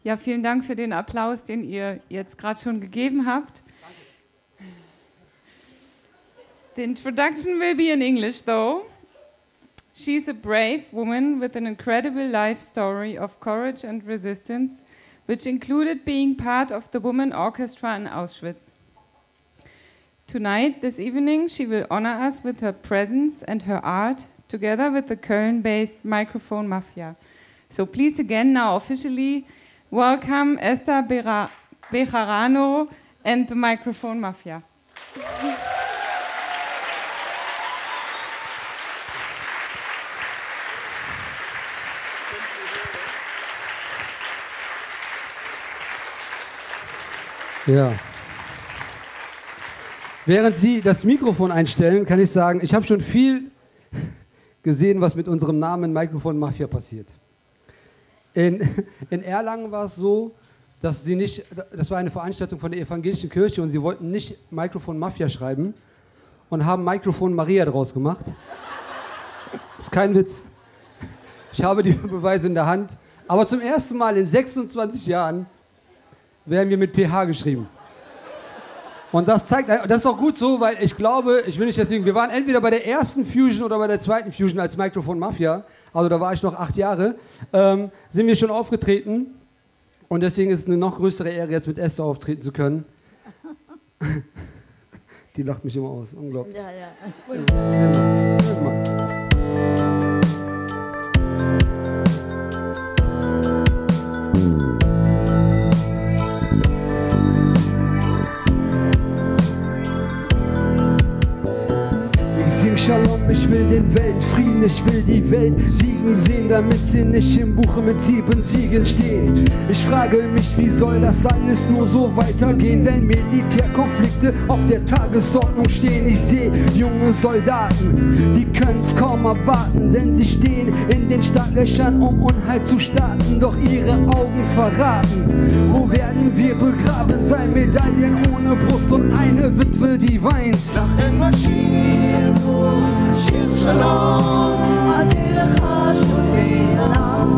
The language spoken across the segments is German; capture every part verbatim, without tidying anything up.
Ja, vielen Dank für den Applaus, den ihr jetzt gerade schon gegeben habt. The introduction will be in English, though. She's a brave woman with an incredible life story of courage and resistance, which included being part of the Women Orchestra in Auschwitz. Tonight, this evening, she will honor us with her presence and her art, together with the Köln-based Microphone Mafia. So please again, now officially, welcome Esther Bejarano and the Microphone Mafia. Ja. Während Sie das Mikrofon einstellen, kann ich sagen, ich habe schon viel gesehen, was mit unserem Namen Microphone Mafia passiert. In, in Erlangen war es so, dass sie nicht, das war eine Veranstaltung von der evangelischen Kirche und sie wollten nicht Microphone Mafia schreiben und haben Microphone Maria draus gemacht. Das ist kein Witz. Ich habe die Beweise in der Hand. Aber zum ersten Mal in sechsundzwanzig Jahren werden wir mit P H geschrieben. Und das zeigt, das ist auch gut so, weil ich glaube, ich will nicht deswegen, wir waren entweder bei der ersten Fusion oder bei der zweiten Fusion als Microphone Mafia, also da war ich noch acht Jahre, ähm, sind wir schon aufgetreten und deswegen ist es eine noch größere Ehre, jetzt mit Esther auftreten zu können. Die lacht mich immer aus, unglaublich. Ja, ja. Ja, ja. Shalom, ich will den Weltfrieden, ich will die Welt siegen sehen, damit sie nicht im Buche mit sieben Siegen steht. Ich frage mich, wie soll das alles nur so weitergehen, wenn Militärkonflikte auf der Tagesordnung stehen. Ich sehe junge Soldaten, die können's kaum erwarten, denn sie stehen in den Startlöchern, um Unheil zu starten, doch ihre Augen verraten. Wo werden wir begraben sein? Medaillen ohne Brust und eine Witwe, die weint. שיר שלום, עדי לך שובי עולם.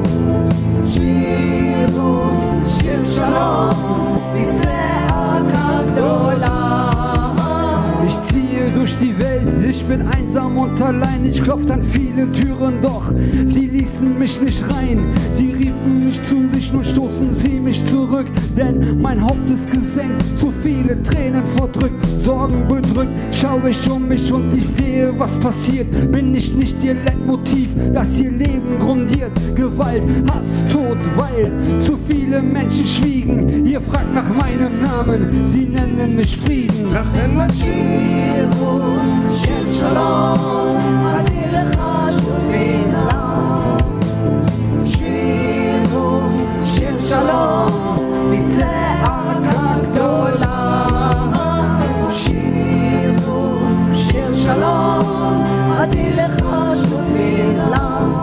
שירו שיר שלום, בצעקה גדולה. Ich ziehe durch die Welt, ich bin einsam und allein. Ich klopfte an vielen Türen, doch sie ließen mich nicht rein. Sie riefen mich zu sich, nun stoßen sie mich zurück. Denn mein Haupt ist gesenkt, zu viele Tränen verdrückt, Sorgen bedrückt. Schaue ich um mich und ich sehe, was passiert. Bin ich nicht ihr Leitmotiv, das ihr Leben grundiert? Gewalt, Hass, Tod, weil zu viele Menschen schwiegen. Ihr fragt nach meinem Namen, sie nennen mich Frieden. שיר שלום, עדי לך שובי עולם. שירו שיר שלום, בצעקה גדולה. שירו שיר שלום, עדי לך שובי עולם.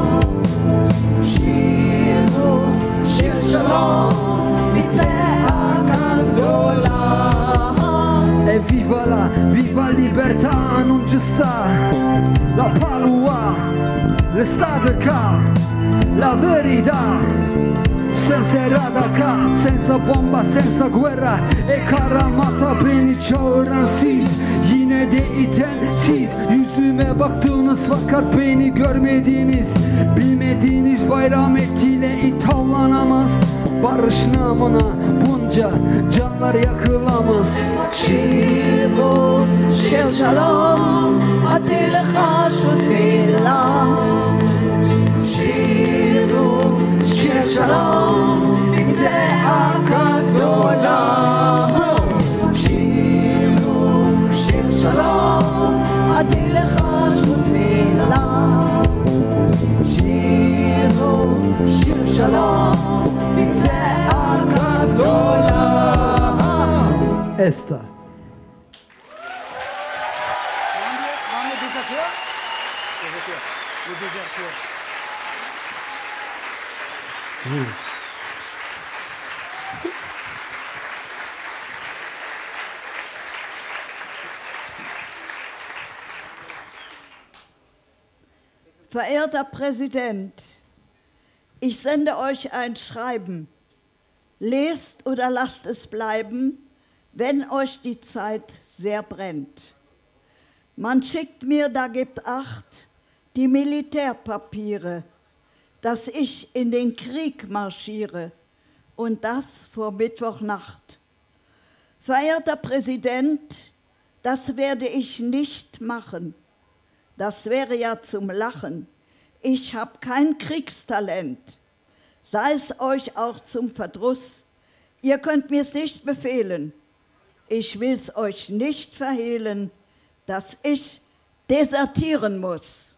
שירו שיר שלום, בצעקה גדולה. E viva la, viva libertà, non ci sta la paura, l'estate ca, la verità. Senza radaka, senza bomba, senza guerra. E karamata beni çağıran siz, yine de iten siz. Yüzüme baktığınız fakat beni görmediğiniz, bilmediğiniz bayram etiyle ithavlanamaz. Barış namına bunca canlar yakılamaz. שירו שיר שלום, עדי לך שותפילה. שירו שיר שלום, בצעקה גדולה. שירו שיר שלום, עדי לך שותפילה. שירו שיר שלום, בצעקה גדולה. Esther. Verehrter Präsident, ich sende euch ein Schreiben. Lest oder lasst es bleiben, wenn euch die Zeit sehr brennt. Man schickt mir, da gibt Acht, die Militärpapiere, dass ich in den Krieg marschiere und das vor Mittwochnacht. Verehrter Präsident, das werde ich nicht machen. Das wäre ja zum Lachen. Ich habe kein Kriegstalent. Sei es euch auch zum Verdruss. Ihr könnt mir's nicht befehlen. Ich will's euch nicht verhehlen, dass ich desertieren muss.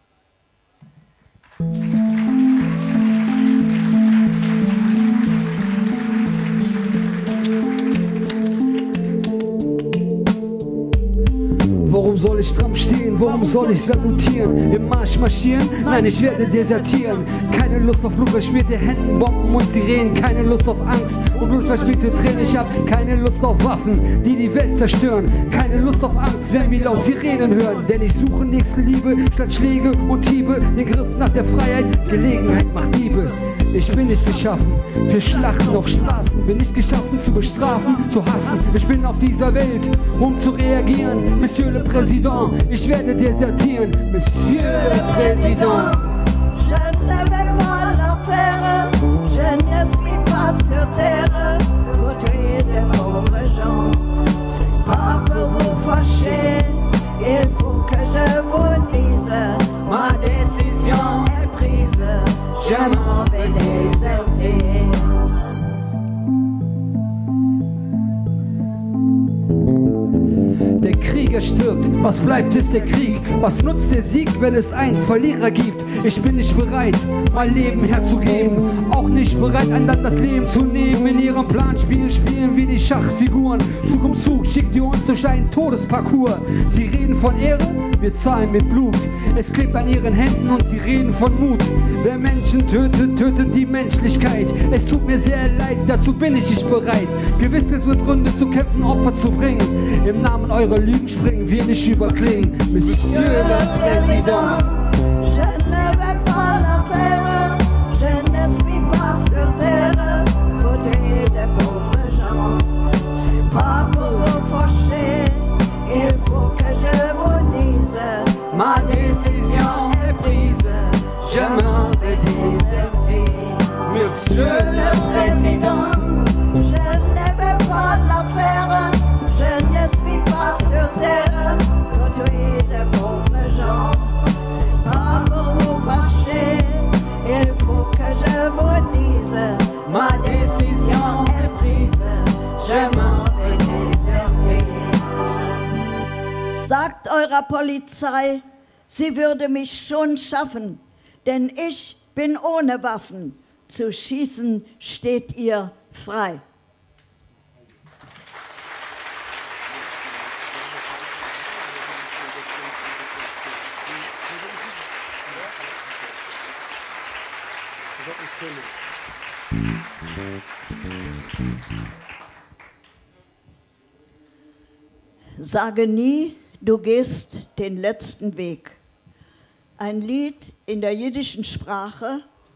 Warum soll ich stramm stehen? Warum soll ich salutieren? Im Marsch marschieren? Nein, ich werde desertieren. Keine Lust auf blutverschmierte Händen, Bomben und Sirenen. Keine Lust auf Angst und blutverschmierte Tränen. Ich hab keine Lust auf Waffen, die die Welt zerstören. Keine Lust auf Angst, wenn wir laut Sirenen hören. Denn ich suche Nächstenliebe statt Schläge und Hiebe. Den Griff nach der Freiheit, Gelegenheit macht Diebe. Ich bin nicht geschaffen für Schlachten auf Straßen. Bin nicht geschaffen zu bestrafen, zu hassen. Ich bin auf dieser Welt, um zu reagieren. Monsieur le Président, ich werde desertieren. Monsieur le Président. Je ne vais pas la faire, je ne suis pas sur terre pour tuer les pauvres gens. C'est pas pour vous fâcher, il faut que je vous dise, ma décision est prise, je m'en vais déserter. Der Krieger stirbt, was bleibt ist der Krieg. Was nutzt der Sieg, wenn es einen Verlierer gibt? Ich bin nicht bereit, mein Leben herzugeben. Auch nicht bereit, anderen das Leben zu nehmen. In ihrem Planspiel spielen wir die Schachfiguren. Zug um Zug schickt ihr uns durch einen Todesparcours. Sie reden von Ehre, wir zahlen mit Blut. Es klebt an ihren Händen und sie reden von Mut. Wer Menschen tötet, tötet die Menschlichkeit. Es tut mir sehr leid, dazu bin ich nicht bereit. Gewiss es wird Gründe zu kämpfen, Opfer zu bringen. Im Namen eurer Lügen springen wir nicht über Klingen. Monsieur le Président. Je ne vais pas la faire, je ne suis pas sur terre pour tuer des pauvres gens. C'est pas pour vous fâcher, il faut que je vous dise, ma décision est prise, je m'en vais déserter. Monsieur Le Président, je ne vais pas la faire, je ne suis pas sur terre pour tuer des pauvres gens. C'est pas pour vous fâcher, il faut que je vous dise, ma décision est prise, je m'en vais déserter. Sagt eurer Polizei, sie würde mich schon schaffen, denn ich bin ohne Waffen. Zu schießen steht ihr frei. Sage nie, du gehst den letzten Weg. Ein Lied in der jiddischen Sprache.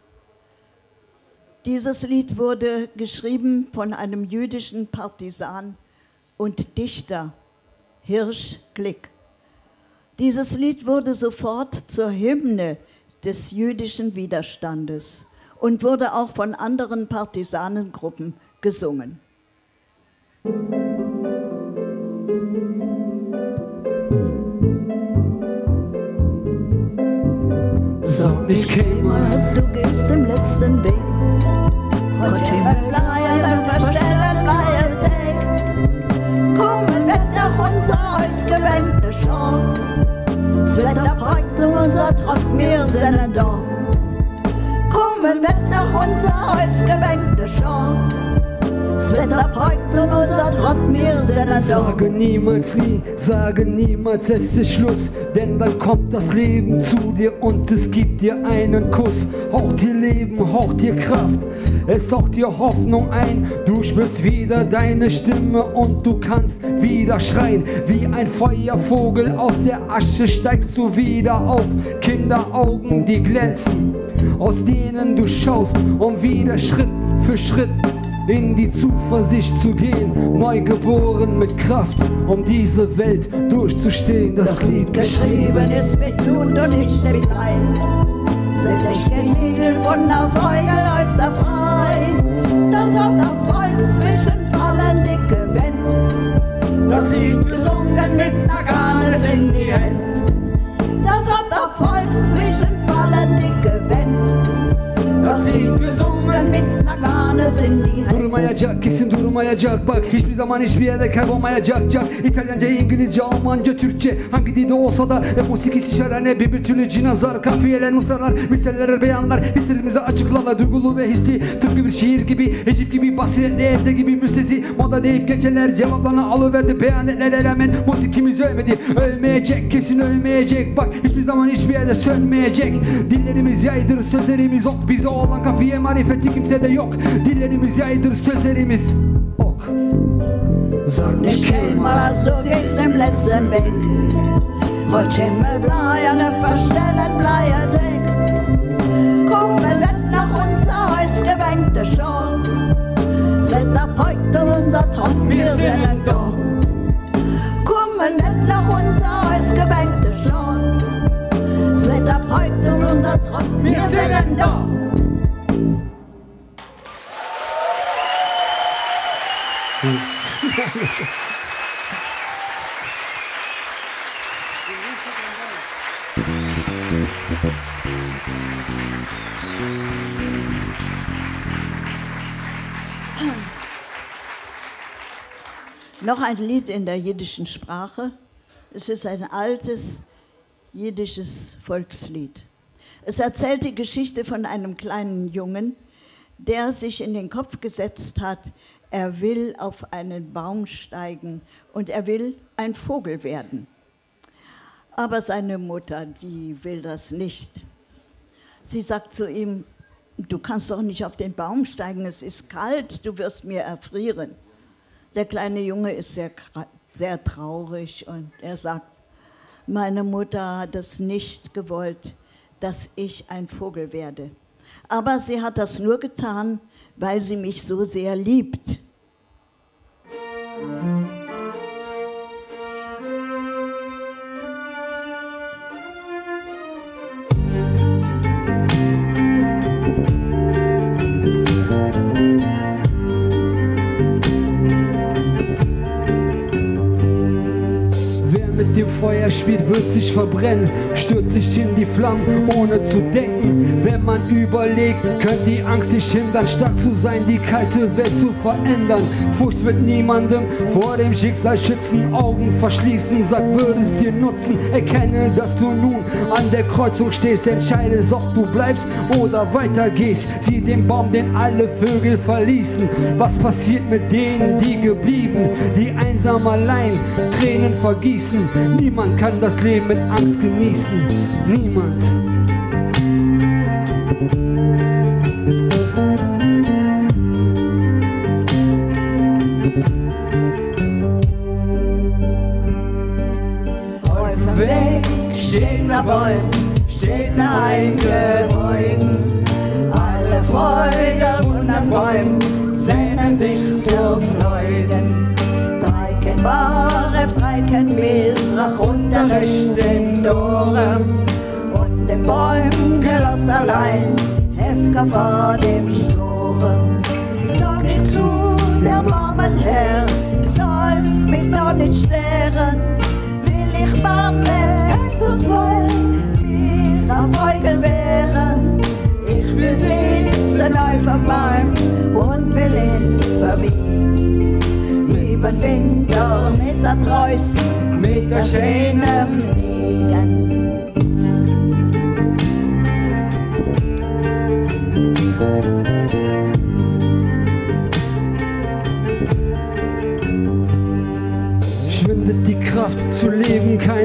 Dieses Lied wurde geschrieben von einem jüdischen Partisan und Dichter, Hirsch Glick. Dieses Lied wurde sofort zur Hymne des jüdischen Widerstandes und wurde auch von anderen Partisanengruppen gesungen. Sag nicht Kämmer, Du gehst den letzten Weg. Von Himmelbleien verstellen wir Tag. Kommen wird nach unser ausgewählte Schau. Seit der Breite unser Trott mir seinen da. Kommen wird nach unser ausgewählte Schau. Seit der Breite unser Trott mir seinen da. sage niemals nie, sage niemals es ist Schluss. Denn dann kommt das Leben zu dir und es gibt dir einen Kuss. Haucht dir Leben, haucht dir Kraft, es haucht dir Hoffnung ein. Du spürst wieder deine Stimme und du kannst wieder schreien. Wie ein Feuervogel aus der Asche steigst du wieder auf. Kinderaugen, die glänzen, aus denen du schaust, um wieder Schritt für Schritt in die Zuversicht zu gehen, neugeboren mit Kraft, um diese Welt durchzustehen. Das, das Lied geschrieben ist mit Blut und nicht mit Leid. Seit ich geniegelt von der Freude läuft er frei. Das hat er Freund zwischen fallen dicke Wind. Das Lied gesungen mit Naganes in die Hand. Das hat er Freund zwischen fallen dicke Wind. Das Lied gesungen mit Naganes in die Hand. Durmayacak, kesin durmayacak. Bak hiçbir zaman hiçbir yerde kaybolmayacak. Cak. İtalyanca, İngilizce, Almanca, Türkçe, hangi dilde olsa da hep musikisi şarane. Bir bir türlü cinazar, kafiyeler, nusralar, misaleler, beyanlar, hislerimizi açıklarlar. Duygulu ve hisli, tıpkı bir şiir gibi, hecif gibi, basiretli, evze gibi, müstesi. Moda deyip geçeler, cevaplarını alıverdi. Beyanetler rağmen musikimiz ölmedi. Ölmeyecek, kesin ölmeyecek. Bak hiçbir zaman hiçbir yerde sönmeyecek. Dillerimiz yaydır, sözlerimiz ok. Bize olan kafiye marifeti kimsede yok. Dillerimiz yaydır, sözlerimiz ok. Sag nicht einmal, als du gehst im letzten Weg. Rutsch Himmelblei an der verstellen bleier Deck. Komm, wir wird nach unser Haus gewänkte Schau. Seid ab heute unser Traum, wir sind da. Komm, wir wird nach unser Haus gewänkte Schau. Seid ab heute unser Traum, wir sind da. Noch ein Lied in der jiddischen Sprache. Es ist ein altes jiddisches Volkslied. Es erzählt die Geschichte von einem kleinen Jungen, der sich in den Kopf gesetzt hat, er will auf einen Baum steigen und er will ein Vogel werden. Aber seine Mutter, die will das nicht. Sie sagt zu ihm, du kannst doch nicht auf den Baum steigen, es ist kalt, du wirst mir erfrieren. Der kleine Junge ist sehr, sehr traurig und er sagt, meine Mutter hat es nicht gewollt, dass ich ein Vogel werde. Aber sie hat das nur getan, weil sie mich so sehr liebt. Dem Feuer spielt, wird sich verbrennen, stürzt sich in die Flammen, ohne zu denken. Wenn man überlegt, könnte die Angst dich hindern, stark zu sein, die kalte Welt zu verändern. Furcht wird niemandem vor dem Schicksal schützen, Augen verschließen, sag, würde es dir nutzen. Erkenne, dass du nun an der Kreuzung stehst, entscheide, ob du bleibst oder weitergehst. Sieh den Baum, den alle Vögel verließen. Was passiert mit denen, die geblieben, die einsam allein Tränen vergießen? Niemand kann das Leben mit Angst genießen. Niemand. Auf dem Weg steht ein Bäum, steht ein Gebäude. Alle Vögel von den Bäumen sehnen sich zur Freuden. Dreiken Baref, Dreiken Misrach und der rechten Dorem. Und den Bäumen gelost allein, Hefka vor dem Sturm. Sag ich zu dem armen Herr, soll's mich doch nicht sterben. Will ich Mame, uns wollen, wir ein Vogel wären. Ich will sitzen auf dem Baum und will ihn verbieten. Über den Winter mit der Treußen, mit der schönen Liegen. Schwindet die Kraft zu leben, kein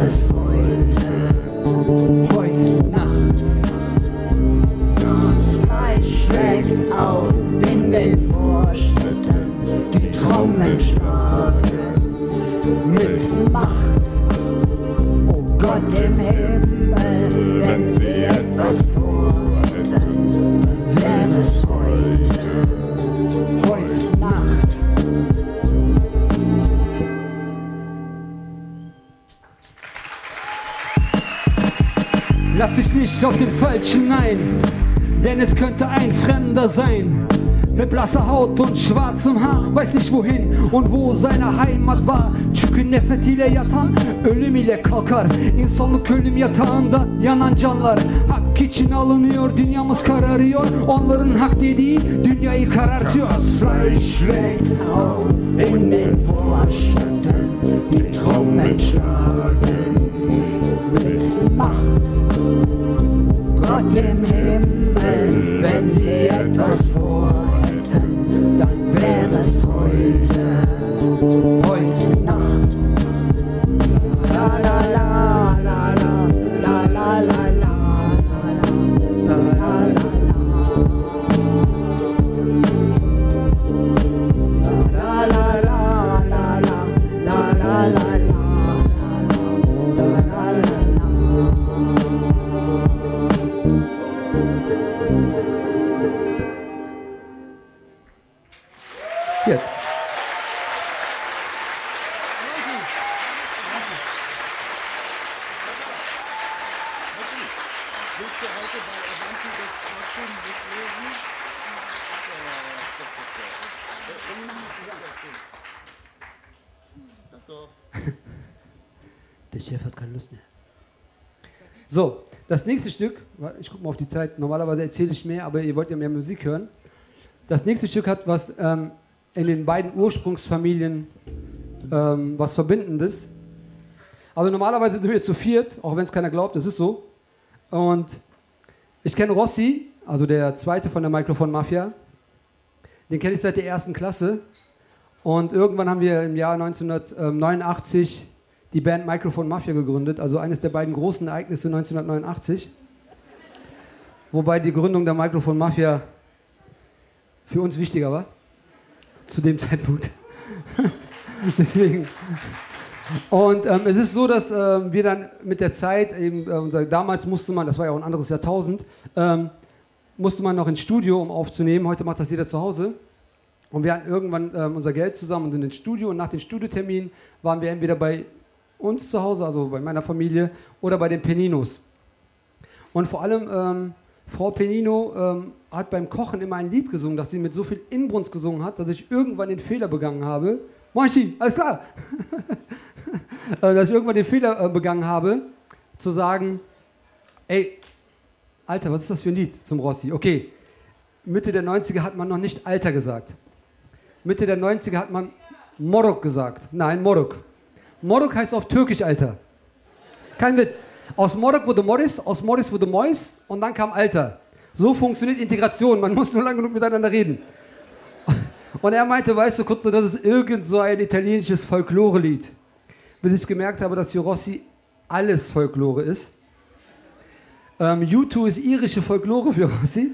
wäre es heute, heute Nacht. das Fleisch schlägt auf in den Vorstädten, die Trommeln schlagen mit Macht. Oh Gott im Himmel, wenn sie etwas vorhätten, wäre es heute, heute Nacht. Lass dich nicht auf den Falschen ein, denn es könnte ein Fremder sein. Mit blasser Haut und schwarzem Haar, weiß nicht wohin und wo seine Heimat var. Çünkü nefretiyle yatan, ölüm ile kalkar. İnsanlık ölüm yatağında yanan canlar. Hak için alınıyor, dünyamız kararıyor. Onların hak dediği dünyayı karartıyor. Das Fleisch schlägt auf in den Vorstädten, die Trommeln schlagen mit Macht. Gott im Himmel, wenn sie etwas vorhätten, dann wäre es heute, heute Nacht. La la la la la la la la la la la la. Jetzt. Willst du heute bei Avanti das Quatschen mitlesen? Doch, doch. Der Chef hat keine Lust mehr. So, das nächste Stück, ich gucke mal auf die Zeit, normalerweise erzähle ich mehr, aber ihr wollt ja mehr Musik hören. Das nächste Stück hat was ähm, in den beiden Ursprungsfamilien ähm, was Verbindendes. Also normalerweise sind wir zu viert, auch wenn es keiner glaubt, das ist so. Und ich kenne Rossi, also der zweite von der Microphone Mafia. Den kenne ich seit der ersten Klasse. Und irgendwann haben wir im Jahr neunzehnhundertneunundachtzig die Band Microphone Mafia gegründet, also eines der beiden großen Ereignisse neunzehnhundertneunundachtzig. Wobei die Gründung der Microphone Mafia für uns wichtiger war, zu dem Zeitpunkt. Deswegen. Und ähm, es ist so, dass ähm, wir dann mit der Zeit, eben, äh, unser, damals musste man, das war ja auch ein anderes Jahrtausend, ähm, musste man noch ins Studio, um aufzunehmen. Heute macht das jeder zu Hause. Und wir hatten irgendwann ähm, unser Geld zusammen und sind ins Studio. Und nach den Studioterminen waren wir entweder bei uns zu Hause, also bei meiner Familie, oder bei den Peninos. Und vor allem ähm, Frau Penino ähm, hat beim Kochen immer ein Lied gesungen, das sie mit so viel Inbrunst gesungen hat, dass ich irgendwann den Fehler begangen habe. Moinchi, alles klar! Dass ich irgendwann den Fehler äh, begangen habe, zu sagen, ey, Alter, was ist das für ein Lied zum Rossi? Okay, Mitte der neunziger hat man noch nicht Alter gesagt. Mitte der neunziger hat man Morok gesagt. Nein, Morok. Morok heißt auf Türkisch Alter. Kein Witz. Aus Morok wurde Morris, aus Morris wurde Mois und dann kam Alter. So funktioniert Integration, man muss nur lang genug miteinander reden. Und er meinte, weißt du, Kuttler, das ist irgend so ein italienisches Folklore-Lied. Bis ich gemerkt habe, dass für Rossi alles Folklore ist. Ähm, U zwei ist irische Folklore für Rossi.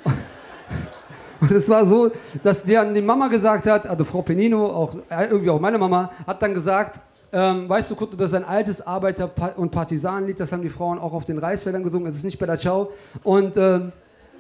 Und es war so, dass der an die Mama gesagt hat, also Frau Penino, auch, irgendwie auch meine Mama, hat dann gesagt, ähm, weißt du, Kuttler, das ist ein altes Arbeiter- und Partisanenlied, das haben die Frauen auch auf den Reisfeldern gesungen, es ist nicht Bella Ciao. Und... Ähm,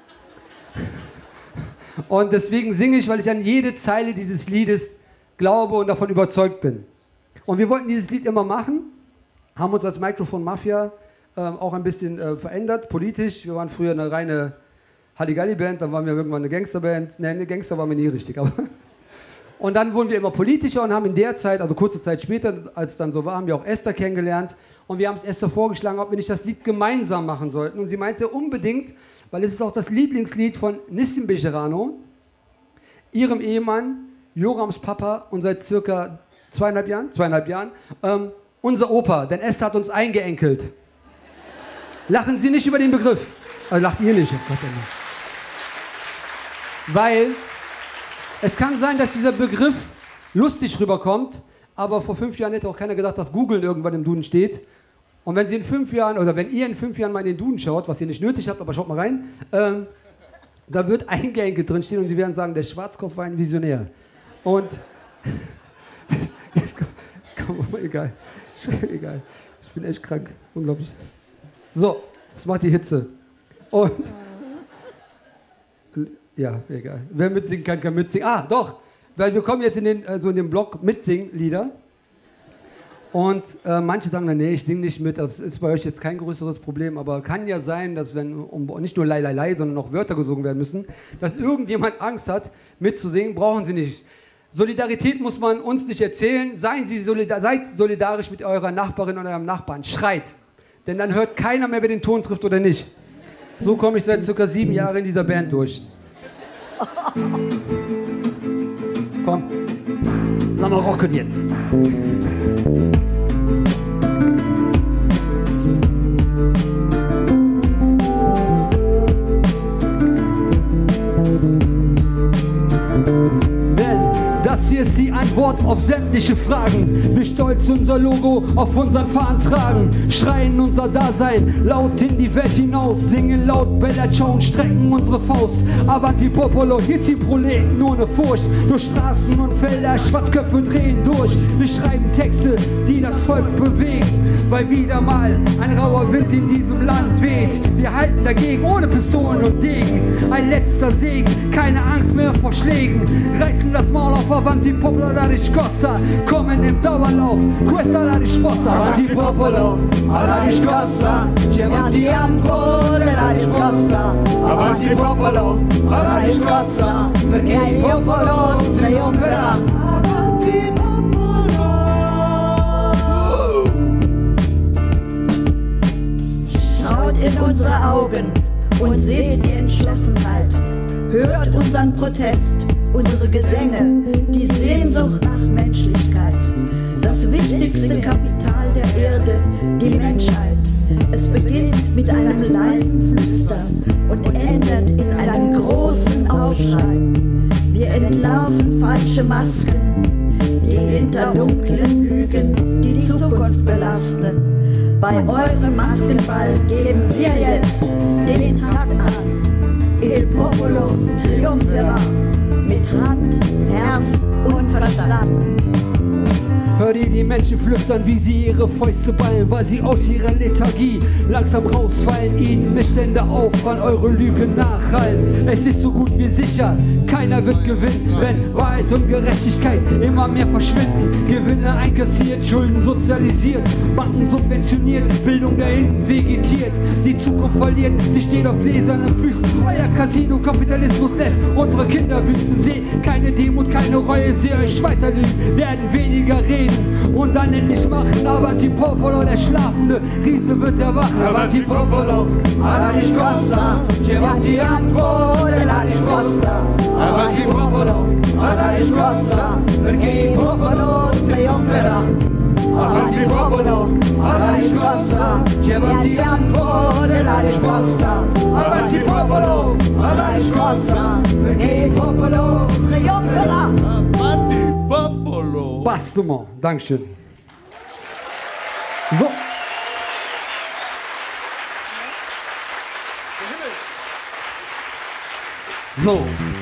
Und deswegen singe ich, weil ich an jede Zeile dieses Liedes glaube und davon überzeugt bin. Und wir wollten dieses Lied immer machen, haben uns als Microphone Mafia äh, auch ein bisschen äh, verändert, politisch. Wir waren früher eine reine Halligalli-Band, dann waren wir irgendwann eine Gangsterband. Ne, eine Gangster waren wir nie richtig. Aber und dann wurden wir immer politischer und haben in der Zeit, also kurze Zeit später, als es dann so war, haben wir auch Esther kennengelernt. Und wir haben es Esther vorgeschlagen, ob wir nicht das Lied gemeinsam machen sollten. Und sie meinte unbedingt, weil es ist auch das Lieblingslied von Nissim Bejerano, ihrem Ehemann, Jorams Papa und seit circa zweieinhalb Jahren, zweieinhalb Jahren, ähm, unser Opa, denn Esther hat uns eingeenkelt. Lachen Sie nicht über den Begriff. Also lacht ihr nicht. Oh Gott, weil es kann sein, dass dieser Begriff lustig rüberkommt, aber vor fünf Jahren hätte auch keiner gedacht, dass Google irgendwann im Duden steht Und wenn Sie in fünf Jahren, oder wenn ihr in fünf Jahren mal in den Duden schaut, was ihr nicht nötig habt, aber schaut mal rein, ähm, da wird ein Geenkel drinstehen und Sie werden sagen, der Schwarzkopf war ein Visionär. Und, jetzt, komm, komm, egal, egal, ich bin echt krank, unglaublich. So, das macht die Hitze. Und, ja, egal. Wer mitsingen kann, kann mitsingen. Ah, doch, weil wir kommen jetzt in den, also in den Block Mitsingen-Lieder. Und äh, manche sagen dann, nee, ich singe nicht mit, das ist bei euch jetzt kein größeres Problem, aber kann ja sein, dass wenn um, nicht nur Lei, Lei, Lei, sondern noch Wörter gesungen werden müssen, dass irgendjemand Angst hat, mitzusingen, brauchen Sie nicht. Solidarität muss man uns nicht erzählen, seien Sie solidar, seid solidarisch mit eurer Nachbarin oder eurem Nachbarn, schreit, denn dann hört keiner mehr, wer den Ton trifft oder nicht. So komme ich seit circa sieben Jahren in dieser Band durch. Komm, lass mal rocken jetzt. Das hier ist die Antwort auf sämtliche Fragen. Wir stolz unser Logo auf unseren Fahnen tragen. Schreien unser Dasein laut in die Welt hinaus. Singen laut Bella Ciao und strecken unsere Faust. Avanti Popolo, hier ziehen Proleten ohne Furcht. Durch Straßen und Felder, Schwarzköpfe drehen durch. Wir schreiben Texte, die das Volk bewegt. Weil wieder mal ein rauer Wind in diesem Land weht. Wir halten dagegen ohne Pistolen und Degen. Ein letzter Segen, keine Angst mehr vor Schlägen. Reißen das Maul auf Avanti Popolo la riscossa, kommen im Dauerlauf, questa la risposta. Avanti Popolo alla riscossa, chiamatiamo la risposta. Avanti Popolo alla riscossa, perché il popolo trionferà. Avanti Popolo. Schaut in unsere Augen und seht die Entschlossenheit. Hört unseren Protest, unsere Gesänge, die Sehnsucht nach Menschlichkeit. Das wichtigste Kapital der Erde, die Menschheit. Es beginnt mit einem leisen Flüstern und endet in einem großen Aufschrei. Wir entlarven falsche Masken, die hinter dunklen Lügen die Zukunft belasten. Bei eurem Maskenball geben wir jetzt den Takt an. Il popolo triumpherà. Mit Hand, Herz und Verstand. Hört ihr die Menschen flüstern, wie sie ihre Fäuste ballen, weil sie aus ihrer Lethargie langsam rausfallen. Ihnen Missstände auffallen, eure Lügen nachhallen. Es ist so gut wie sicher, keiner wird gewinnen, wenn Wahrheit und Gerechtigkeit immer mehr verschwinden. Gewinne einkassiert, Schulden sozialisiert, Banken subventioniert, Bildung da hinten vegetiert. Die Zukunft verliert, sie steht auf gläsernen Füßen. Euer Casino-Kapitalismus lässt unsere Kinder büßen. Seht keine Demut, keine Reue, seht euch weiter lügen, werden weniger reden und dann endlich machen. Avanti Popolo, der schlafende Riese wird erwachen. Avanti Popolo, alla riscossa, chiamatiamo la risposta. Avanti Popolo, alla riscossa, perché il popolo trionferà. Avanti Popolo, alla riscossa, chiamatiamo la risposta. Avanti Popolo, alla riscossa, perché il popolo trionferà. Avanti Popolo. Bastement, Dankeschön. So. So.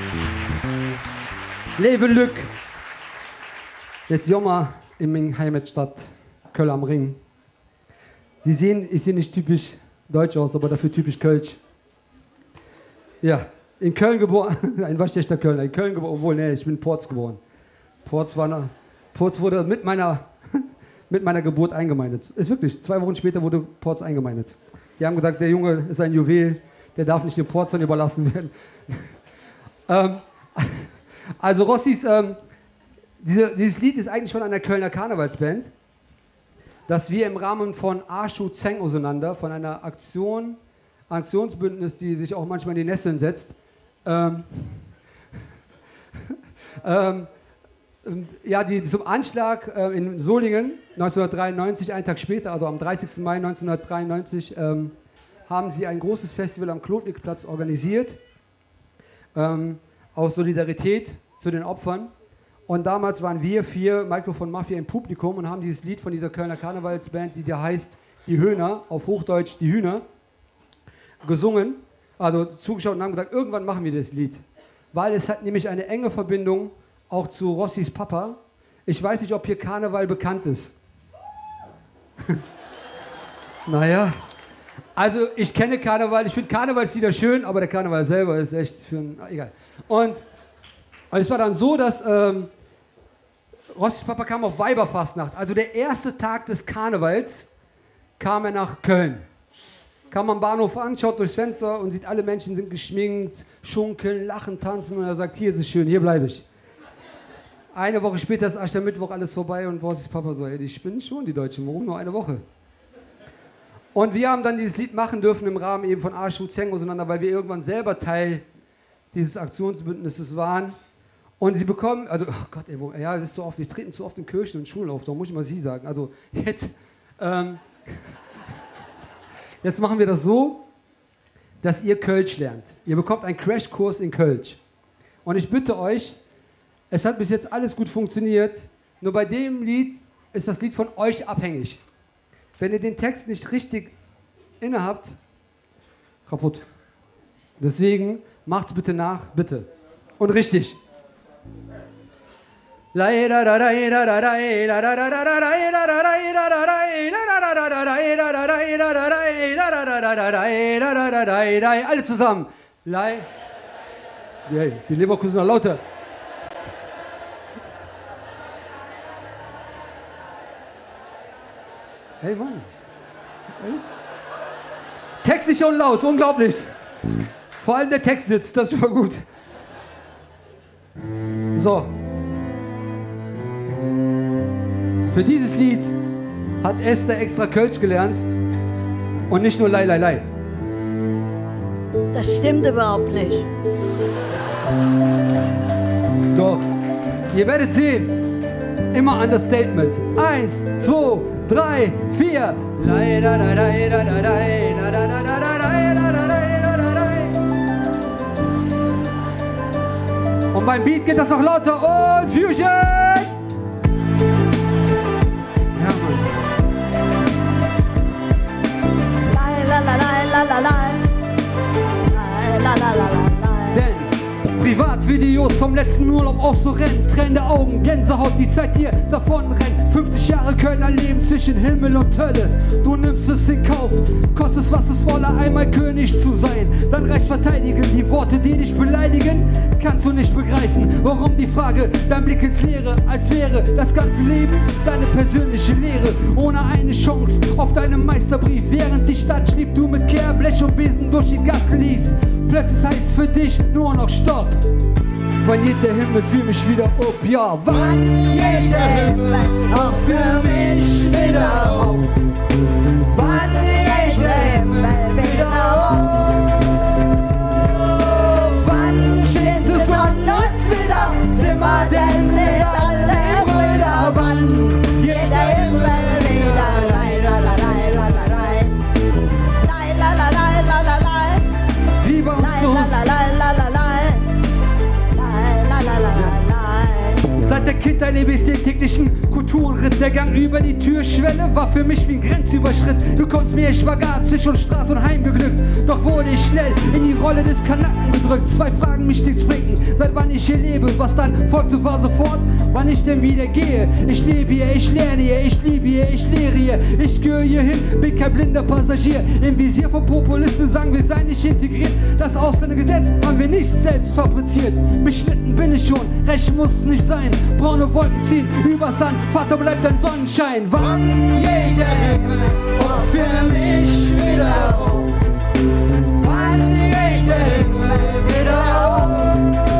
Leben Lück. Jetzt Sommer in meiner Heimatstadt Köln am Ring. Sie sehen, ich sehe nicht typisch deutsch aus, aber dafür typisch Kölsch. Ja, in Köln geboren, ein waschechter Kölner, in Köln geboren, obwohl, nee, ich bin in Porz geboren. Porz, war eine, Porz wurde mit meiner, mit meiner Geburt eingemeindet. Ist wirklich, zwei Wochen später wurde Porz eingemeindet. Die haben gesagt, der Junge ist ein Juwel, der darf nicht den Porzern überlassen werden. ähm, also Rossis, ähm, diese, dieses Lied ist eigentlich von einer Kölner Karnevalsband, das wir im Rahmen von Arschu Zeng auseinander, von einer Aktion, Aktionsbündnis, die sich auch manchmal in die Nesseln setzt, ähm, ähm, ja, die zum Anschlag äh, in Solingen neunzehnhundertdreiundneunzig, einen Tag später, also am dreißigsten Mai neunzehnhundertdreiundneunzig, ähm, haben sie ein großes Festival am Klotwigplatz organisiert, ähm, aus Solidarität zu den Opfern. Und damals waren wir vier Microphone Mafia im Publikum und haben dieses Lied von dieser Kölner Karnevalsband, die da heißt die Höhner, auf Hochdeutsch die Hühner, gesungen, also zugeschaut und haben gesagt, irgendwann machen wir das Lied. Weil es hat nämlich eine enge Verbindung auch zu Rossis Papa. Ich weiß nicht, ob hier Karneval bekannt ist. Naja, also ich kenne Karneval, ich finde Karnevalslieder schön, aber der Karneval selber ist echt für ein, egal. Und, und es war dann so, dass ähm, Rossis Papa kam auf Weiberfastnacht, also der erste Tag des Karnevals kam er nach Köln. Kam am Bahnhof an, schaut durchs Fenster und sieht, alle Menschen sind geschminkt, schunkeln, lachen, tanzen und er sagt, hier ist es schön, hier bleibe ich. Eine Woche später ist Aschermittwoch, alles vorbei und Rossis Papa so, ey, die spinnen schon, die Deutschen, warum nur eine Woche? Und wir haben dann dieses Lied machen dürfen im Rahmen eben von Arsch, Hut, Zeng auseinander, weil wir irgendwann selber Teil dieses Aktionsbündnisses waren. Und sie bekommen, also, oh Gott, ey, wo, ja, das ist so oft, wir treten zu oft in Kirchen und Schulen auf, da muss ich mal sie sagen. Also jetzt, ähm, jetzt machen wir das so, dass ihr Kölsch lernt. Ihr bekommt einen Crashkurs in Kölsch. Und ich bitte euch, es hat bis jetzt alles gut funktioniert, nur bei dem Lied ist das Lied von euch abhängig. Wenn ihr den Text nicht richtig inne habt, kaputt. Deswegen macht's bitte nach, bitte. Und richtig. Alle zusammen. Die Leverkusener lauter. Hey Mann. Text ist schon laut, unglaublich. Vor allem der Text sitzt, das ist schon gut. So. Für dieses Lied hat Esther extra Kölsch gelernt und nicht nur Lei, Lei, Lei. Das stimmt überhaupt nicht. Doch. Ihr werdet sehen. Immer Understatement. Eins, zwei, drei, vier. Und beim Beat geht das noch lauter. Und Fusion! Ja, Mann. Denn Privatvideos vom letzten Urlaub auch so rennen, tränende Augen, Gänsehaut, die Zeit dir davon rennt. fünfzig Jahre Kölner Leben zwischen Himmel und Hölle. Du nimmst es in Kauf, kostet es was es wolle, einmal König zu sein. Dann reicht verteidigen, die Worte, die dich beleidigen, kannst du nicht begreifen. Warum die Frage, dein Blick ins Leere, als wäre das ganze Leben deine persönliche Lehre. Ohne eine Chance auf deinem Meisterbrief, während die Stadt schlief, du mit Kehrblech und Besen durch die Gasse liest. Plötzlich heißt für dich nur noch Stopp. Wann geht der Himmel für mich wieder auf? Ja, wann geht der Himmel auch für mich wieder auf? Wann geht der Himmel wieder auf? Wann steht die Sonne uns wieder? Sind wir denn nicht alle Brüder? Wann geht der Himmel wieder? Lei, la, la, la, la, la, la. Lei, la, la, la, la, la, la. Wie bei uns so. Seit der Kindheit lebe ich den täglichen Kulturenritt. Der Gang über die Türschwelle war für mich wie ein Grenzüberschritt. Du konntest mir Spagat zwischen Straße und Heim geglückt. Doch wurde ich schnell in die Rolle des Kanaken gedrückt. Zwei Fragen mich stets prägten, seit wann ich hier lebe. Was dann folgte war sofort, wann ich denn wieder gehe. Ich lebe hier, ich lerne hier, ich liebe hier, ich lehre hier. Ich gehöre hier hin, bin kein blinder Passagier. Im Visier von Populisten sagen, wir seien nicht integriert. Das Ausländergesetz haben wir nicht selbst fabriziert. Beschnitten bin ich schon, recht muss nicht sein. Braune Wolken ziehen übers Land, Vater bleibt ein Sonnenschein. Wann geht der Himmel auch für mich wieder auf? Wann geht der Himmel wieder auf?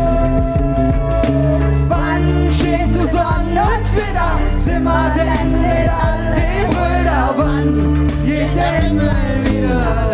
Wann steht die Sonne uns wieder? Sind wir denn nicht alle Brüder? Wann geht der Himmel wieder?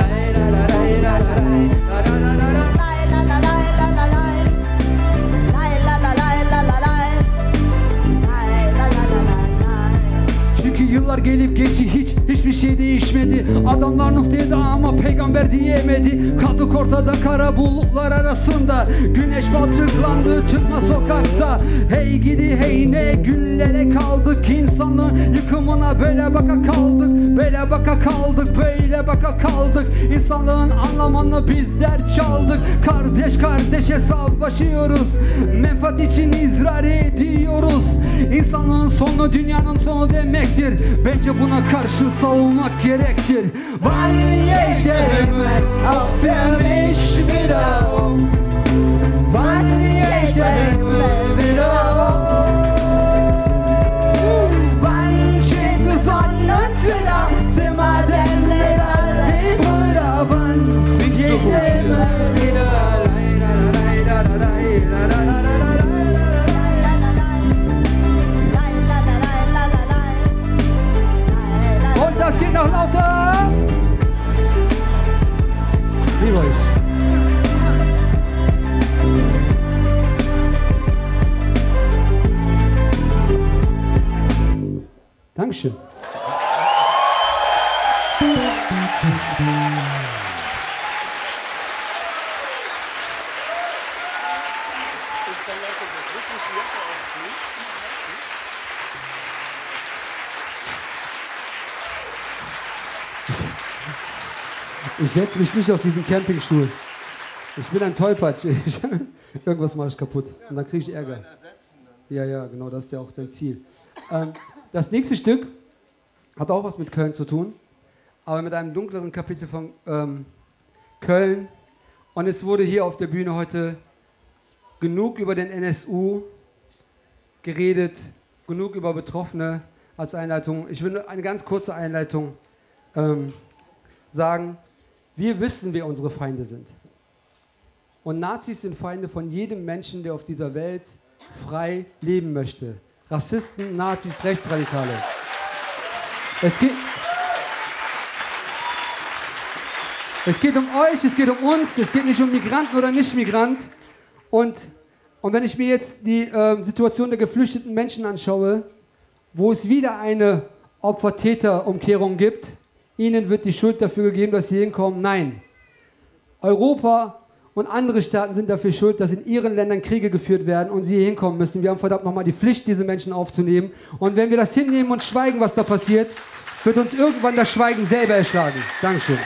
Yıllar gelip geçi hiç hiç hiçbir şey değişmedi. Adamlar Nuh dedi ama peygamber diyemedi. Kaldık ortada kara bulutlar arasında. Güneş balçıklandı çıkma sokakta. Hey gidi hey ne günlere kaldık. İnsanlığın yıkımına böyle baka kaldık. Böyle baka kaldık, böyle baka kaldık. İnsanlığın anlamını bizler çaldık. Kardeş kardeşe savaşıyoruz. Menfaat için izrar ediyoruz. İnsanlığın sonu dünyanın sonu demektir. Bence buna karşı savunmak gerektir. Wann jeder aufhört mich wieder um. Wann jeder wieder um. Wann steht die Sonne wieder? Sind wir denn nicht alle Brüder? Wann jeder wieder? Und das geht noch lauter. Liebe euch. Dankeschön. Ich setze mich nicht auf diesen Campingstuhl. Ich bin ein Tollpatsch. Ich, irgendwas mache ich kaputt. Und dann kriege ich Ärger. Ja, ja, genau, das ist ja auch dein Ziel. Ähm, das nächste Stück hat auch was mit Köln zu tun, aber mit einem dunkleren Kapitel von ähm, Köln. Und es wurde hier auf der Bühne heute genug über den N S U geredet, genug über Betroffene als Einleitung. Ich will nur eine ganz kurze Einleitung ähm, sagen. Wir wissen, wer unsere Feinde sind. Und Nazis sind Feinde von jedem Menschen, der auf dieser Welt frei leben möchte. Rassisten, Nazis, Rechtsradikale. Es geht, es geht um euch, es geht um uns, es geht nicht um Migranten oder Nicht-Migrant. Und, und wenn ich mir jetzt die äh, Situation der geflüchteten Menschen anschaue, wo es wieder eine Opfer-Täter-Umkehrung gibt, ihnen wird die Schuld dafür gegeben, dass sie hinkommen. Nein. Europa und andere Staaten sind dafür schuld, dass in ihren Ländern Kriege geführt werden und sie hier hinkommen müssen. Wir haben verdammt nochmal die Pflicht, diese Menschen aufzunehmen. Und wenn wir das hinnehmen und schweigen, was da passiert, wird uns irgendwann das Schweigen selber erschlagen. Dankeschön.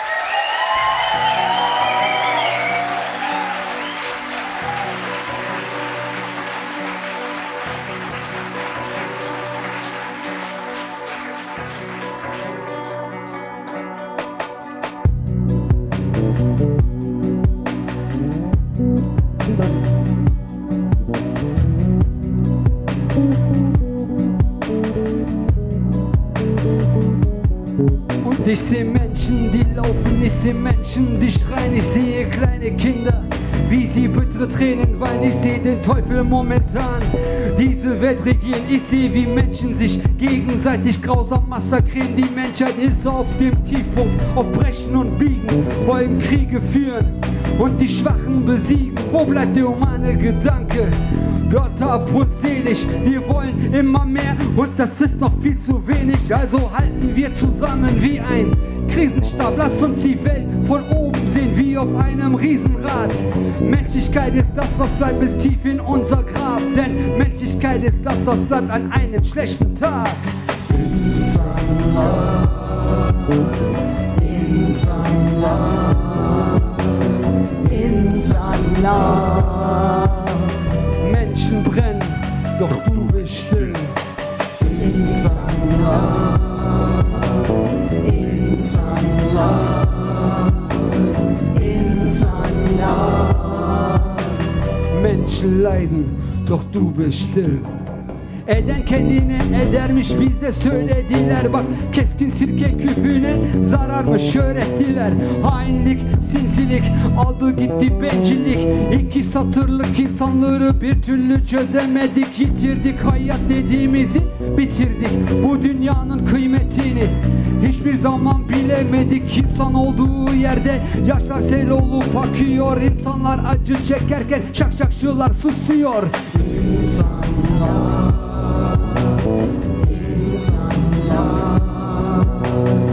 Ich sehe Menschen, die laufen, ich sehe Menschen, die schreien, ich sehe kleine Kinder, wie sie bittere Tränen weinen, ich sehe den Teufel momentan diese Welt regieren, ich sehe, wie Menschen sich gegenseitig grausam massakrieren, die Menschheit ist auf dem Tiefpunkt, auf Brechen und Biegen, wollen Kriege führen und die Schwachen besiegen, wo bleibt der humane Gedanke? Gott hab uns selig, wir wollen immer mehr und das ist noch viel zu wenig, also halten wir zusammen wie ein Krisenstab, lasst uns die Welt von oben sehen wie auf einem Riesenrad. Menschlichkeit ist das, was bleibt bis tief in unser Grab, denn Menschlichkeit ist das, was bleibt an einem schlechten Tag. Inshallah, Inshallah, Inshallah. Menschen brennen, doch du bist still. Inshallah, Inshallah, Inshallah. Menschen leiden, doch du bist still. Eden kendine edermiş bize söylediler. Bak keskin sirke küpüne zararmış öğrettiler. Hainlik, sinsilik, aldı gitti bencillik. İki satırlık insanları bir türlü çözemedik. Yitirdik hayat dediğimizi, bitirdik bu dünyanın kıymetini. Hiçbir zaman bilemedik insan olduğu yerde. Yaşlar sel olup akıyor. İnsanlar acı çekerken şakşakçılar susuyor. İnsanlar, İnsanlar,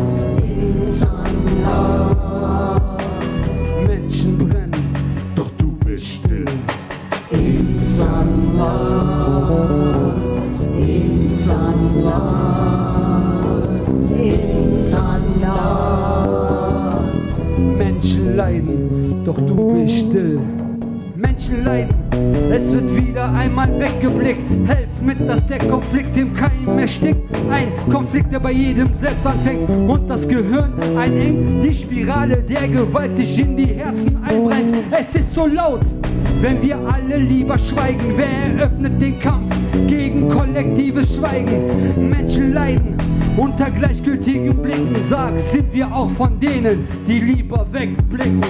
Menschen leiden, doch du bist still. Menschen leiden, es wird wieder einmal weggeblickt. Helf mit, dass der Konflikt im Keim erstickt. Ein Konflikt, der bei jedem selbst anfängt und das Gehirn einengt. Die Spirale der Gewalt sich in die Herzen einbrennt. Es ist so laut, wenn wir alle lieber schweigen. Wer eröffnet den Kampf gegen kollektives Schweigen? Menschen leiden unter gleichgültigen Blicken. Sag, sind wir auch von denen, die lieber wegblicken?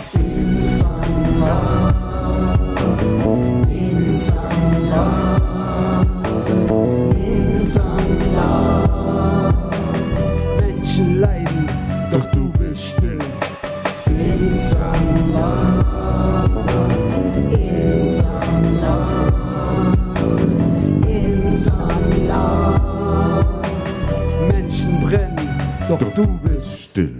Menschen leiden, doch du bist still. Menschen brennen, doch du bist still.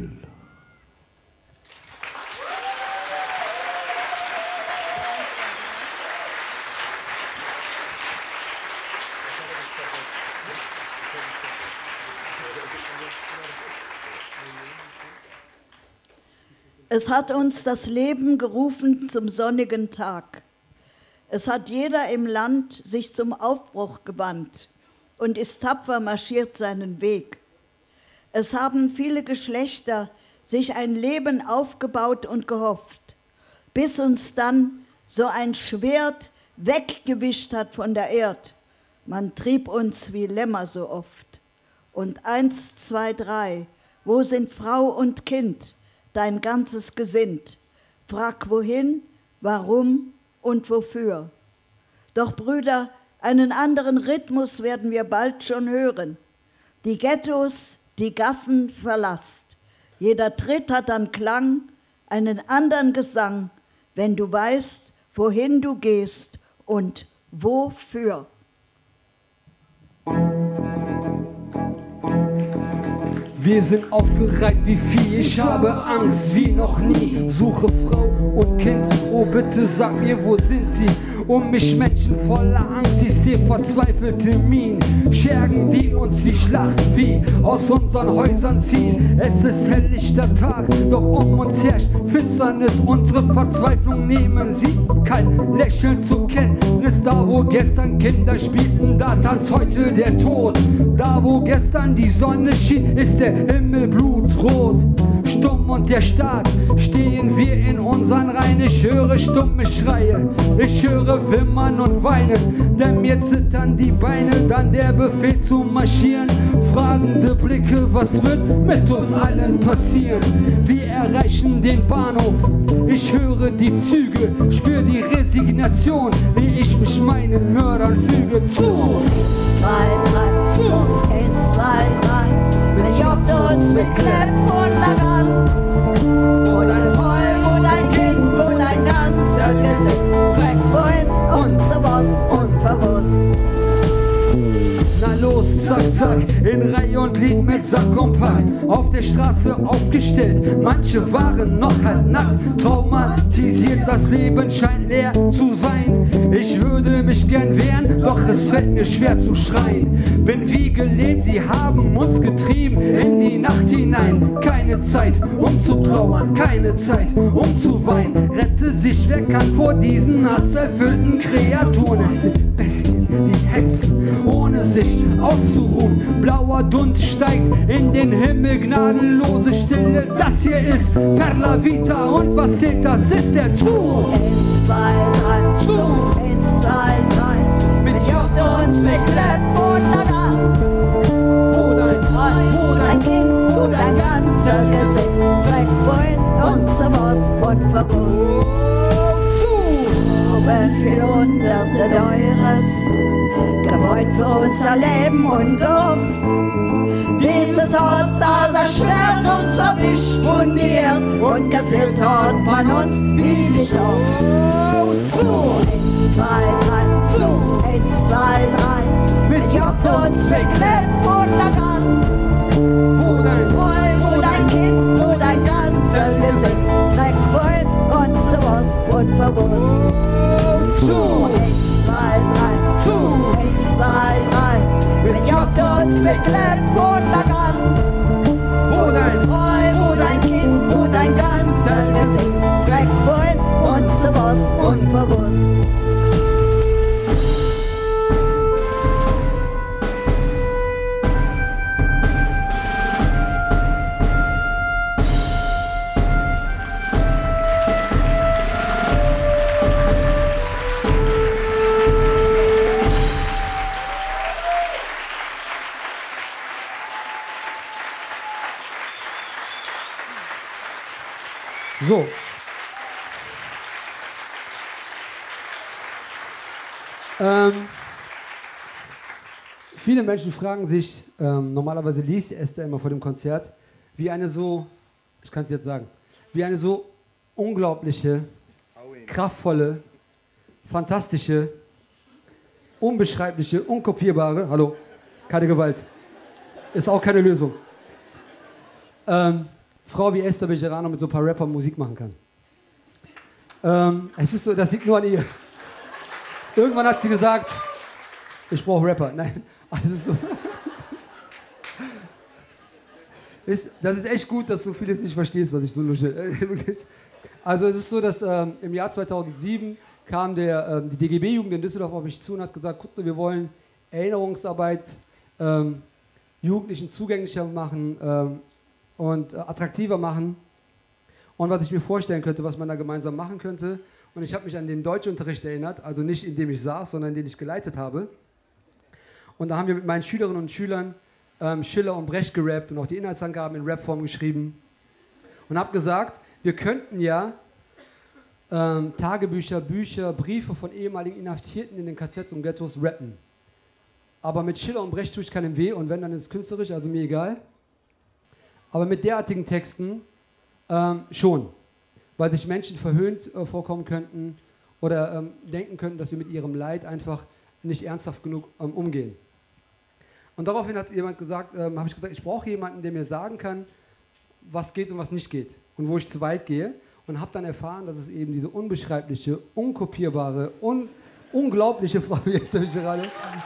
Es hat uns das Leben gerufen zum sonnigen Tag. Es hat jeder im Land sich zum Aufbruch gewandt und ist tapfer marschiert seinen Weg. Es haben viele Geschlechter sich ein Leben aufgebaut und gehofft, bis uns dann so ein Schwert weggewischt hat von der Erd. Man trieb uns wie Lämmer so oft. Und eins, zwei, drei, wo sind Frau und Kind? Dein ganzes Gesind. Frag wohin, warum und wofür. Doch Brüder, einen anderen Rhythmus werden wir bald schon hören. Die Ghettos, die Gassen verlasst. Jeder Tritt hat an Klang einen anderen Gesang, wenn du weißt, wohin du gehst und wofür. Wir sind aufgereiht wie Vieh, ich habe Angst wie noch nie. Suche Frau und Kind, oh bitte sag mir, wo sind sie? Um mich Menschen voller Angst, ich seh verzweifelte Minen. Schergen, die uns die Schlachtvieh aus unseren Häusern ziehen. Es ist helllichter Tag, doch um uns herrscht Finsternis. Unsere Verzweiflung nehmen sie kein Lächeln zur Kenntnis. Da wo gestern Kinder spielten, da tanzt heute der Tod. Da wo gestern die Sonne schien, ist der Himmel blutrot. Stumm und der Staat, stehen wir in unseren Reihen. Ich höre stumme Schreie, ich höre Wimmern und Weinen, denn mir zittern die Beine, dann der Befehl zu marschieren. Fragende Blicke, was wird mit uns allen passieren? Wir erreichen den Bahnhof, ich höre die Züge, spür die Resignation, wie ich mich meinen Mördern füge. Zu! Zwei, drei, zu! Eins, zwei, drei, mit Jottos, mit Klepp und Lagan. Wo dein Voll, wo dein Kind, wo dein ganzer Gesicht, fragt wohin und so was unverwusst. Na los, zack, zack, in Reihe und Glied mit Sack und Pack. Auf der Straße aufgestellt, manche waren noch halb nackt. Traumatisiert, das Leben scheint leer zu sein. Ich würde mich gern wehren, doch es fällt mir schwer zu schreien. Bin wie gelebt, sie haben uns getrieben in die Nacht hinein. Keine Zeit, um zu trauern, keine Zeit, um zu weinen. Rette sich, wer kann vor diesen hasserfüllten Kreaturen. Es sind Bestien, die hetzen, ohne sich auszuruhen. Blauer Dunst steigt in den Himmel, gnadenlose Stille. Das hier ist Perla Vita und was zählt, das ist der Zug. Eins, zwei, drei, Zug. Eins, zwei, drei, mit Jottos, mit Klepp und Lagan. Wo dein Freund, wo dein Kind, wo dein ganzer Gesicht, fragt wohin und so was unverwusst. Viel hunderte Teures, gebeut für unser Leben und gehofft. Dieses hat da das Schwert uns verwischt, fundiert und gefehlt hat man uns wie nicht auf. Zu, eins, zwei, drei, zu, eins, zwei, drei, mit Jottos, mit Klepp und Lagan. Wo dein Voll, wo dein Kind, wo dein ganzer Gesicht, fragt wohin und so was unverwusst. Zu, eins, zwei, drei, zu, eins, zwei, drei, mit Jottos, mit Klepp und Lagan. Wo dein Freund, wo dein Kind, wo dein ganzer Gesicht, So. Ähm, viele Menschen fragen sich, ähm, normalerweise liest Esther immer vor dem Konzert, wie eine so, ich kann es jetzt sagen, wie eine so unglaubliche, kraftvolle, fantastische, unbeschreibliche, unkopierbare, hallo, keine Gewalt, ist auch keine Lösung, ähm, Frau wie Esther Bejerano mit so ein paar Rappern Musik machen kann. Ähm, es ist so, das liegt nur an ihr. Irgendwann hat sie gesagt, ich brauche Rapper. Nein, also so. Ist, das ist echt gut, dass du vieles nicht verstehst, was ich so lusche. Also es ist so, dass ähm, im Jahr zweitausendsieben kam der, ähm, die D G B-Jugend in Düsseldorf auf mich zu und hat gesagt, guck, wir wollen Erinnerungsarbeit ähm, Jugendlichen zugänglicher machen ähm, und äh, attraktiver machen. Und was ich mir vorstellen könnte, was man da gemeinsam machen könnte. Und ich habe mich an den Deutschunterricht erinnert, also nicht in dem ich saß, sondern in den ich geleitet habe. Und da haben wir mit meinen Schülerinnen und Schülern ähm, Schiller und Brecht gerappt und auch die Inhaltsangaben in Rapform geschrieben. Und habe gesagt, wir könnten ja ähm, Tagebücher, Bücher, Briefe von ehemaligen Inhaftierten in den K Zs und Ghettos rappen. Aber mit Schiller und Brecht tue ich keinem weh und wenn, dann ist es künstlerisch, also mir egal. Aber mit derartigen Texten ähm, schon. Weil sich Menschen verhöhnt äh, vorkommen könnten oder ähm, denken könnten, dass wir mit ihrem Leid einfach nicht ernsthaft genug ähm, umgehen. Und daraufhin hat jemand gesagt, ähm, habe ich gesagt, ich brauche jemanden, der mir sagen kann, was geht und was nicht geht und wo ich zu weit gehe. Und habe dann erfahren, dass es eben diese unbeschreibliche, unkopierbare, un unglaubliche Frau wie Esther Bejerano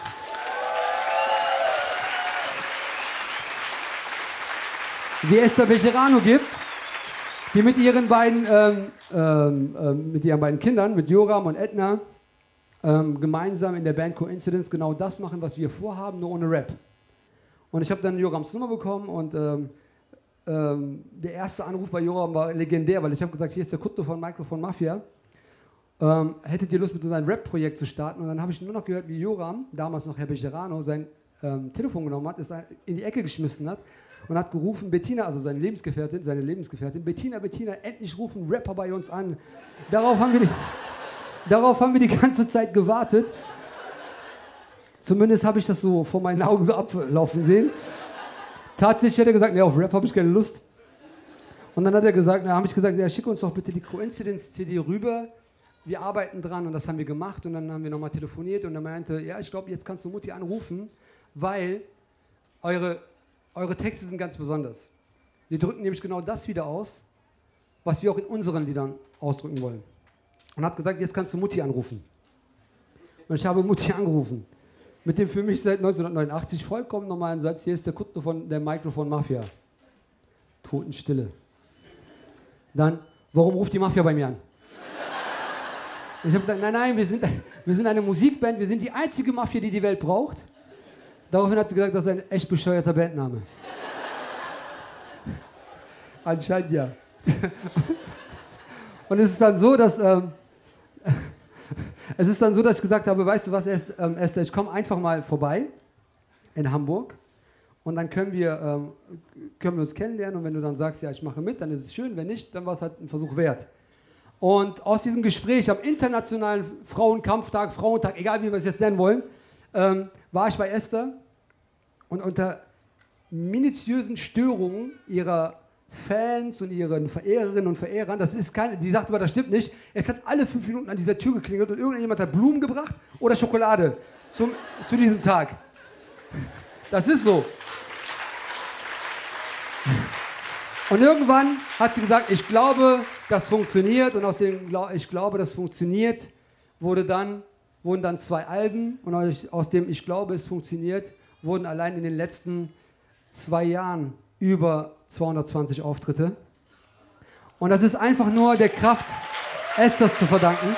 wie Esther Bejerano gibt, die mit ihren beiden, ähm, ähm, ähm, mit ihren beiden Kindern, mit Joram und Edna, ähm, gemeinsam in der Band Coincidence genau das machen, was wir vorhaben, nur ohne Rap. Und ich habe dann Jorams Nummer bekommen und ähm, ähm, der erste Anruf bei Joram war legendär, weil ich habe gesagt, hier ist der Kutto von Microphone Mafia. Ähm, hättet ihr Lust, mit uns ein Rap-Projekt zu starten? Und dann habe ich nur noch gehört, wie Joram, damals noch Herr Bejerano, sein ähm, Telefon genommen hat, es in die Ecke geschmissen hat und hat gerufen, Bettina, also seine Lebensgefährtin, seine Lebensgefährtin, Bettina, Bettina, endlich rufen Rapper bei uns an. Darauf haben wir die, darauf haben wir die ganze Zeit gewartet. Zumindest habe ich das so vor meinen Augen so ablaufen sehen. Tatsächlich hat er gesagt, nee, auf Rap habe ich keine Lust. Und dann hat er gesagt, dann habe ich gesagt, ja, schick uns doch bitte die Coincidence-C D rüber. Wir arbeiten dran und das haben wir gemacht und dann haben wir nochmal telefoniert und er meinte, ja, ich glaube, jetzt kannst du Mutti anrufen, weil eure, eure Texte sind ganz besonders. Die drücken nämlich genau das wieder aus, was wir auch in unseren Liedern ausdrücken wollen. Und hat gesagt, jetzt kannst du Mutti anrufen. Und ich habe Mutti angerufen. Mit dem für mich seit neunzehnhundertneunundachtzig vollkommen normalen Satz, hier ist der Kutto von der Microphone Mafia. Totenstille. Dann, warum ruft die Mafia bei mir an? Ich habe gesagt, nein, nein, wir sind, wir sind eine Musikband, wir sind die einzige Mafia, die die Welt braucht. Daraufhin hat sie gesagt, das ist ein echt bescheuerter Bandname. Anscheinend ja. Und es ist dann so, dass ähm, es ist dann so, dass ich gesagt habe, weißt du was, Esther, ich komme einfach mal vorbei in Hamburg und dann können wir, ähm, können wir uns kennenlernen und wenn du dann sagst, ja, ich mache mit, dann ist es schön, wenn nicht, dann war es halt ein Versuch wert. Und aus diesem Gespräch am Internationalen Frauenkampftag, Frauentag, egal wie wir es jetzt nennen wollen, ähm, war ich bei Esther und unter minutiösen Störungen ihrer Fans und ihren Verehrerinnen und Verehrern, das ist keine, die sagte aber, das stimmt nicht, es hat alle fünf Minuten an dieser Tür geklingelt und irgendjemand hat Blumen gebracht oder Schokolade zum, zu diesem Tag. Das ist so. Und irgendwann hat sie gesagt, ich glaube, das funktioniert und aus dem ich glaube, das funktioniert, wurde dann, wurden dann zwei Alben und aus dem ich glaube, es funktioniert, wurden allein in den letzten zwei Jahren über zweihundertzwanzig Auftritte. Und das ist einfach nur der Kraft Esthers zu verdanken.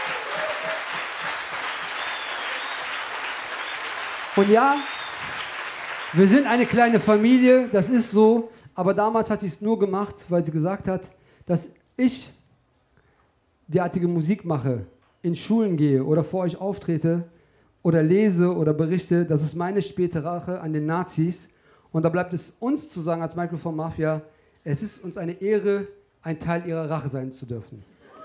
Und ja, wir sind eine kleine Familie, das ist so, aber damals hat sie es nur gemacht, weil sie gesagt hat, dass ich derartige Musik mache, in Schulen gehe oder vor euch auftrete oder lese oder berichte, das ist meine späte Rache an den Nazis. Und da bleibt es uns zu sagen als Microphone Mafia, es ist uns eine Ehre, ein Teil ihrer Rache sein zu dürfen.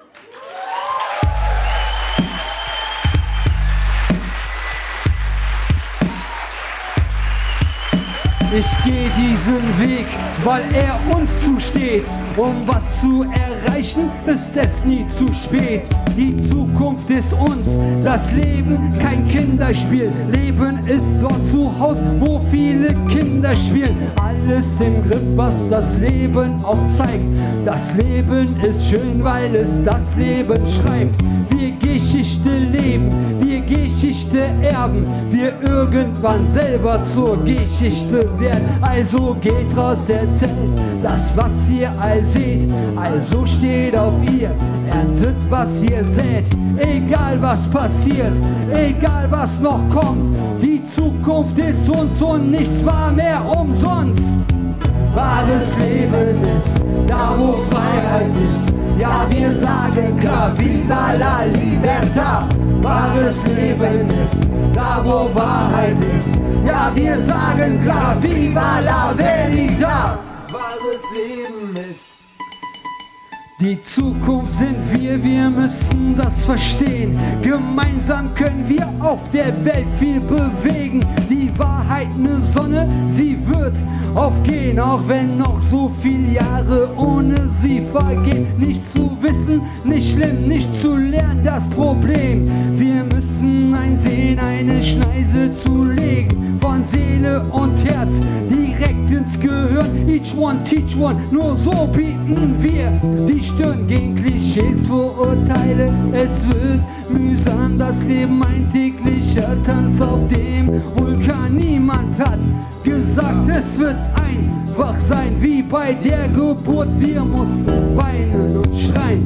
Ich gehe diesen Weg, weil er uns zusteht. Um was zu erreichen, ist es nie zu spät. Die Zukunft ist uns, das Leben kein Kinderspiel. Leben ist dort zu Hause, wo viele Kinder spielen. Alles im Griff, was das Leben auch zeigt. Das Leben ist schön, weil es das Leben schreibt. Wir Geschichte leben, wir Geschichte erben. Wir irgendwann selber zur Geschichte werden. Also geht raus, erzählt das, was ihr all seht. Also steht auf ihr, erntet, was ihr sät. Egal was passiert, egal was noch kommt. Die Zukunft ist uns und nichts war mehr umsonst. Wahres Leben ist da, wo Freiheit ist. Ja, wir sagen klar, viva la libertad. Wahres Leben ist da, wo Wahrheit ist. Ja, wir sagen klar, viva la veridad. Wahres Leben ist. Die Zukunft sind wir, wir müssen das verstehen. Gemeinsam können wir auf der Welt viel bewegen. Die Wahrheit, ne Sonne, sie wird aufgehen, auch wenn noch so viele Jahre ohne sie vergehen. Nicht zu wissen, nicht schlimm, nicht zu lernen, das Problem. Wir müssen einsehen, eine Schneise zu legen, von Seele und Herz direkt ins Gehirn. Each one, teach one, nur so bieten wir die Stirn gegen Klischees, Vorurteile. Es wird mühsam, das Leben ein täglicher Tanz auf dem Vulkan. Niemand hat gesagt, es wird einfach sein wie bei der Geburt. Wir mussten weinen und schreien.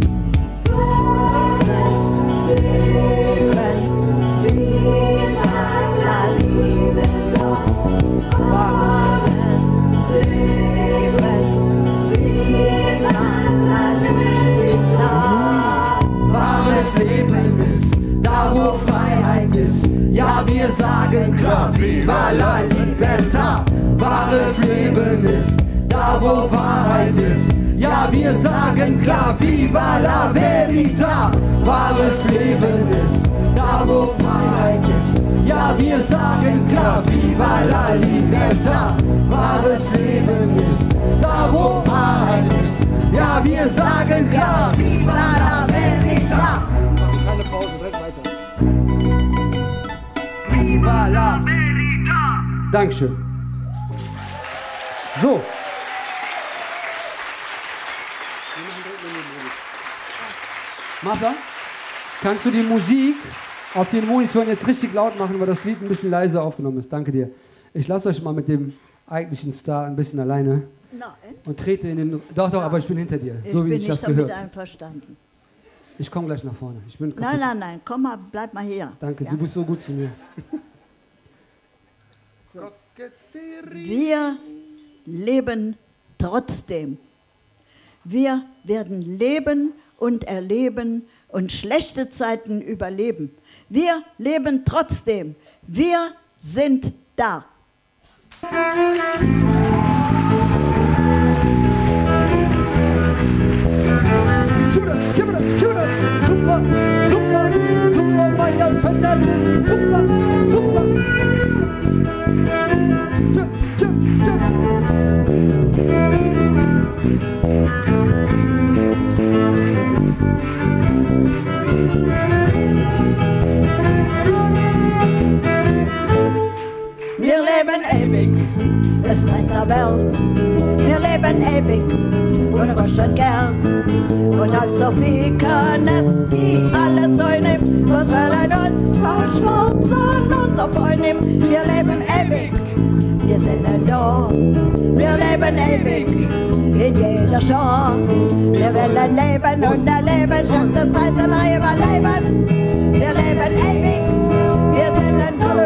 Wahres Leben ist da, wo Freiheit ist. Ja, wir sagen klar, viva la libertad. Wahres Leben ist da, wo Wahrheit ist. Ja, wir sagen klar, viva la veridad. Wahres Leben ist da, wo Freiheit ist. Ja, wir sagen klar, viva la libertad. Wahres Leben ist da, wo Wahrheit ist. Ja, wir sagen klar, viva la veridad. Keine Pause, direkt weiter. Viva la veridad. Dankeschön. So. Martha, kannst du die Musik auf den Monitoren jetzt richtig laut machen, weil das Lied ein bisschen leise aufgenommen ist? Danke dir. Ich lasse euch mal mit dem eigentlichen Star ein bisschen alleine. Nein. Und trete in den... Doch, doch, aber ich bin hinter dir, so wie sich das gehört. Ich bin nicht damit einverstanden. Ich komme gleich nach vorne. Ich bin kaputt. Nein, nein, nein, komm mal, bleib mal hier. Danke, ja. Du bist so gut zu mir. Wir leben trotzdem. Wir werden leben und erleben und schlechte Zeiten überleben. Wir leben trotzdem. Wir sind da. Super, super, super, super, super, mein Vater, super, super. Wir leben ewig, es brennt der Welt. Wir leben ewig, ohne waschen gern. Und also wie kann es die alles einnehmen? Was wollen uns verschwarzen und auf einnehmen? Wir leben ewig, wir sind da. Wir leben ewig, in jeder Schar. Wir wollen leben und erleben, schlechte Zeiten überleben. Wir leben ewig, wir sind da.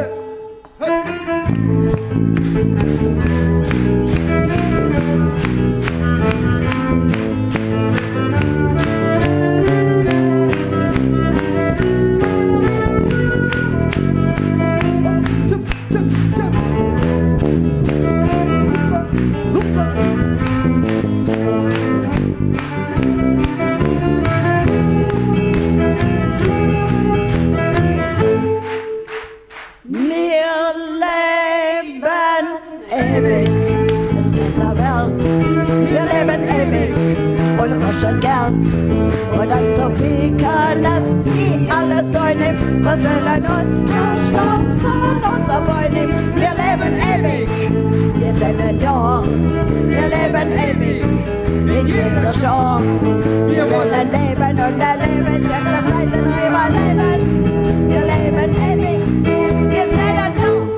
leben ewig und rutschen gern. Und dann so pieken es, die alle Säune, was wollen uns stolzen, unser Freunde. Wir leben ewig, wir sind da, wir leben ewig, mit jeder Show. Wir wollen leben und erleben, jetzt das Leute drüber leben. Wir leben ewig, wir sind da.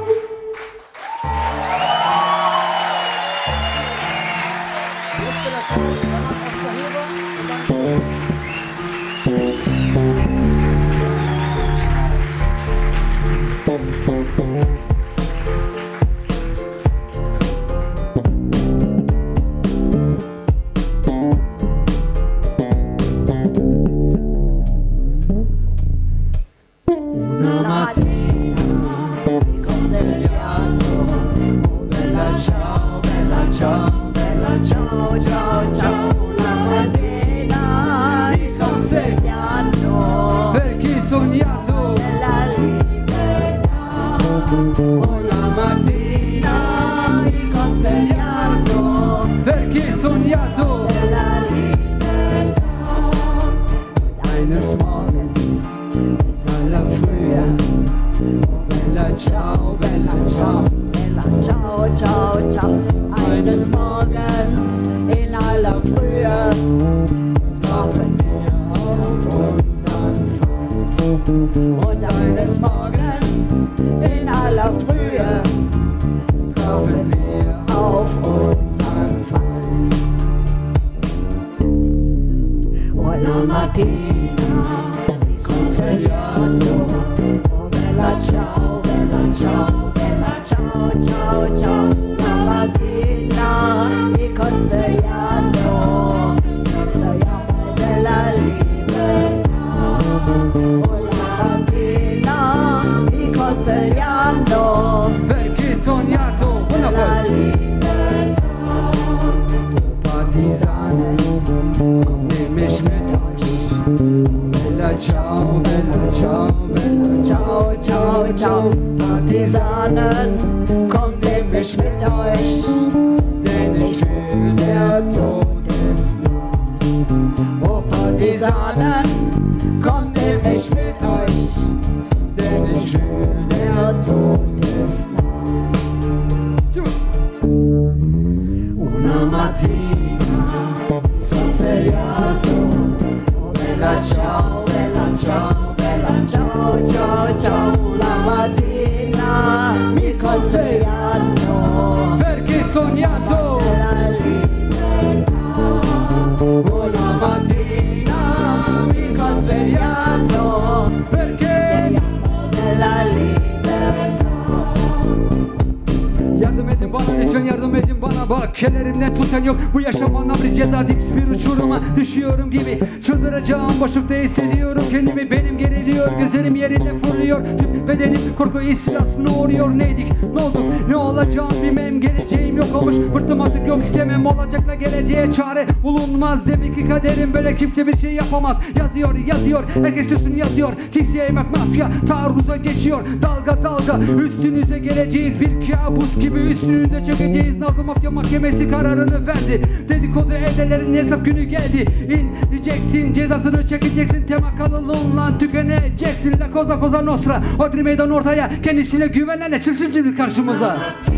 Kellerimden tutan yok, bu yaşamana bir ceza, dip bir uçuruma düşüyorum gibi. Çıldıracağım, boşlukta hissediyorum kendimi, benim geriliyor, gözlerim yerinde fırlıyor. Tüm bedenim korku istilasına uğruyor. Neydik, ne olduk, ne olacağım bilmem, geleceğim yok olmuş. Bıktım artık, yok istemem, olacakla geleceğe çare bulunmaz. Demek ki kaderim böyle, kimse bir şey yapamaz. Yazıyor, yazıyor, herkes üstün yazıyor. Tiksi yemek mafya, taarruza geçiyor. Dalga dalga üstünüze geleceğiz, bir kabus gibi üstünüze çökeceğiz. Nazlı mafya mahkemesi kararını verdi. Dedikodu evdelerin hesap günü geldi. İneceksin, cezasını çekeceksin. Temakalılığınla tükeneceksin. La cosa cosa nostra, Hodri meydan ortaya, kendisine güvenenle çıksın şimdi karşımıza.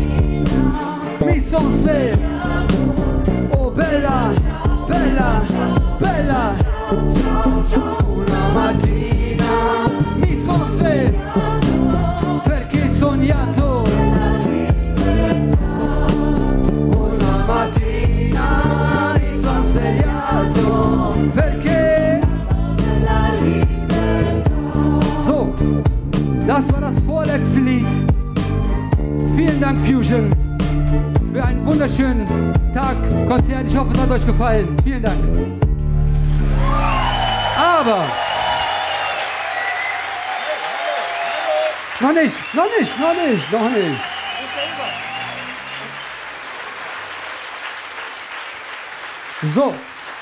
Mi son se, oh bella, bella, bella. Una mattina mi son se, perché sognato. Una mattina mi son svegliato, perché. So, das war das vorletzte Lied. Vielen Dank Fusion für einen wunderschönen Tag, Konzert. Ich hoffe, es hat euch gefallen. Vielen Dank. Aber noch nicht, noch nicht, noch nicht, noch nicht. So.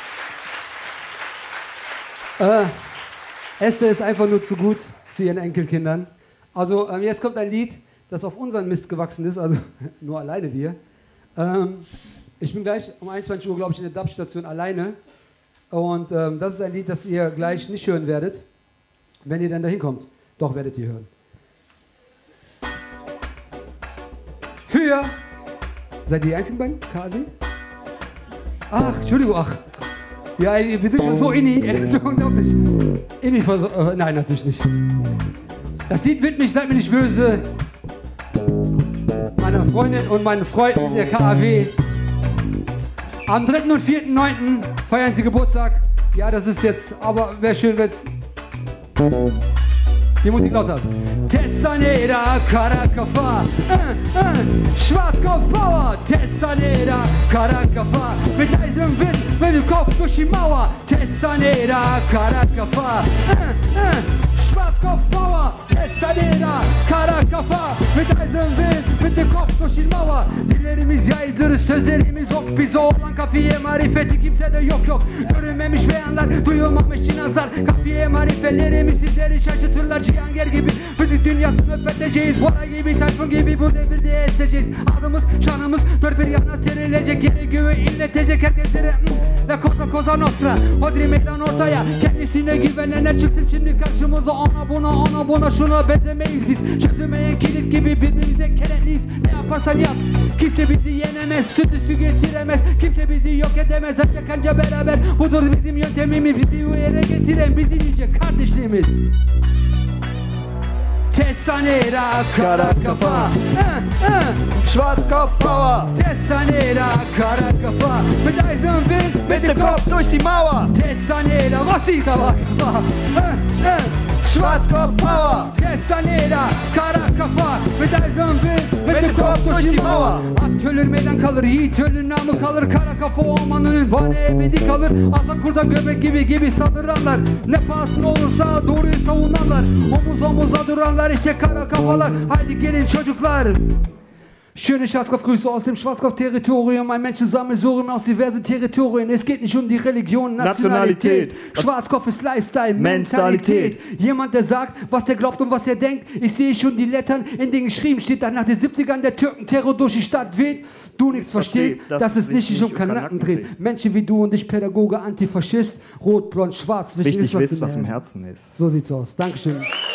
Äh, Esther ist einfach nur zu gut zu ihren Enkelkindern. Also ähm, jetzt kommt ein Lied, das auf unseren Mist gewachsen ist, also nur alleine wir. Ähm, Ich bin gleich um einundzwanzig Uhr, glaube ich, in der Dub-Station alleine. Und ähm, das ist ein Lied, das ihr gleich nicht hören werdet, wenn ihr dann dahin kommt. Doch, werdet ihr hören. Für... Seid ihr die einzigen beiden? K A D? Ach, Entschuldigung, ach. Ja, ey, wir sind schon so inni, ey, das ist so unglaublich. Inni versorgt. Äh, nein, natürlich nicht. Das Lied wird mich, seid mir nicht böse. Meiner Freundin und meinen Freunden der K A W. Am dritten und vierten neunten feiern sie Geburtstag. Ja, das ist jetzt, aber wäre schön, wenn es die Musik laut hat. Testanera, Caracafa, äh, äh, Schwarzkopf Power. Testanera, Caracafa, mit eisem Wind, mit dem Kopf durch die Mauer. Testanera, Caracafa, äh, äh, Schwarzkopf Power. Testanera, Caracafa, mit eisem Wind, mit dem Kopf durch die Mauer. Dillerimiz yaydır, sözlerimiz ok. Biz oğlan kafiye marifeti kimse de yok yok. Görünmemiş beyanlar, duyulmamış cinazlar. Kafiye marifelerimiz sizleri şaşırtırlar. Cihanger gibi müzik dünyasını fethedeceğiz. Bora gibi, Tayfun gibi bu devirde eseceğiz. Adımız, şanımız dört bir yana serilecek. Yere göğü inletecek herkeslere. La cosa cosa nostra, hodri meydan ortaya. Kendisine güvenenler çıksın şimdi karşımıza. Ona buna, ona buna, şuna benzemeyiz biz. Çözülmeyen kilit gibi birbirimize kenetliyiz. Ne yaparsan yap, kimse bizi yenemez. Sütü getiremez, kimse bizi yok edemez. Ancak anca beraber budur bizim yöntemimiz. Bizi o yere getiren bizim yüce kardeşliğimiz. Testanera, kara kafa, äh, äh. Schwarzkopf Power. Testanera, kara kafa, mit eisem Wind, Mit dem Kopf durch die Mauer. Testanera, was ist aber Kafa, äh, äh. Schwarzkopf Power. Testanera, kara kafa, mit eisem Wind, Mit dem Kopf durch die Mauer. At ölür meydan kalır, yiğit ölür namı kalır. Kara kafa olmanın vane ebedi kalır. Aslan kurda göbek gibi gibi saldırırlar. Ne pahasına olursa doğruyu savunanlar. Omuz omuza duranlar işte kara kafalar. Haydi gelin çocuklar. Schöne Schwarzkopfgrüße aus dem Schwarzkopf-Territorium. Ein Menschensammelsurium aus diversen Territorien. Es geht nicht um die Religion, Nationalität. Nationalität. Schwarzkopf ist Lifestyle, Mentalität. Mentalität. Jemand, der sagt, was der glaubt und was er denkt. Ich sehe schon die Lettern, in denen geschrieben steht, dass nach den siebzigern der Türken Terror durch die Stadt weht. Du nichts versteht, dass dass es es nicht sich sich um nicht um Kanacken Kanacken dreht. dreht. Menschen wie du und ich, Pädagoge, Antifaschist, rot, blond, schwarz. Wichtig ist, wisst, was im Herzen ist. So sieht's aus. Dankeschön.